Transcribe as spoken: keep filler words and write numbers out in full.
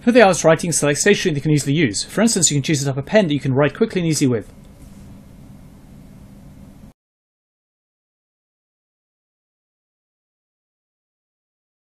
For the artist writing, select stationery that you can easily use. For instance, you can choose a type of pen that you can write quickly and easily with.